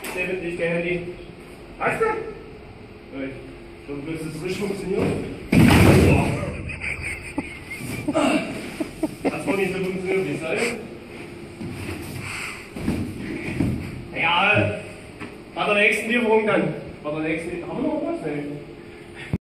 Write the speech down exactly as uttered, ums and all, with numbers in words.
David, ich kein Handy. Hast du? Ich glaube, bloß, dass es richtig funktioniert. Das war nicht so funktioniert, wie es soll. Ja, bei der nächsten Lieferung dann. Bei der nächsten Lieferung. Haben wir noch was? Nee.